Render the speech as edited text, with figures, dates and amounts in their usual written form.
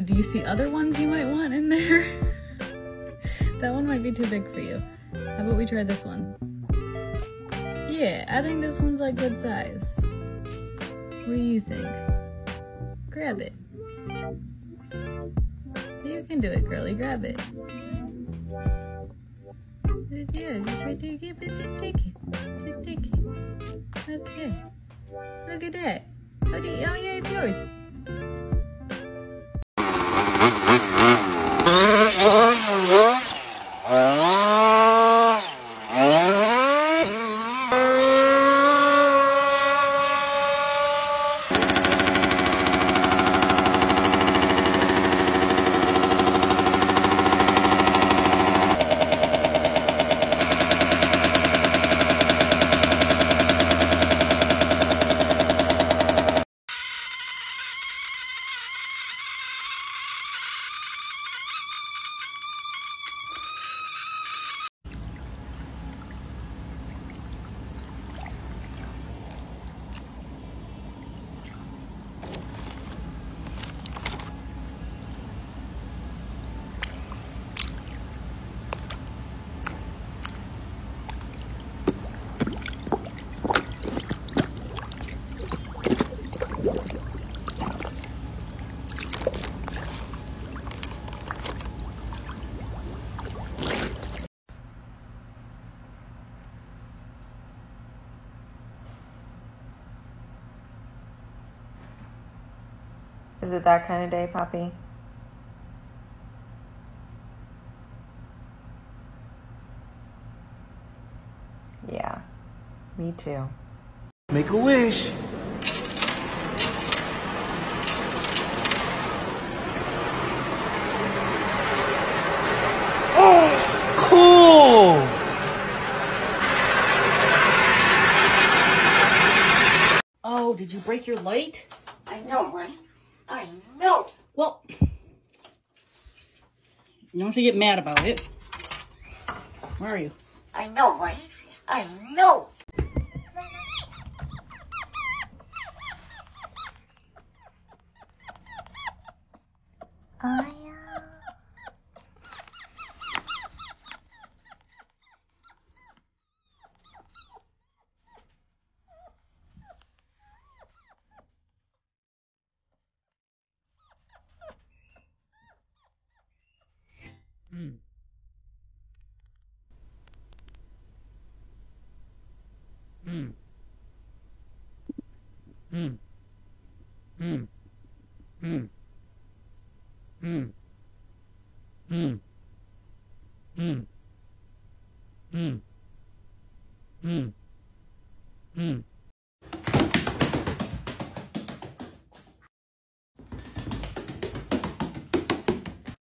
do you see other ones you might want in there? That one might be too big for you. How about we try this one? Yeah, I think this one's like good size. What do you think? Grab it. You can do it, girly. Grab it. Yeah, just right there. Just take it. Just take it. Okay. Look at that. Oh yeah, it's yours. Is it that kind of day, Poppy? Yeah, me too. Make a wish. Oh, cool. Oh, did you break your light? I know, right? I know. Well, you don't have to get mad about it. Where are you? I know, right? I know.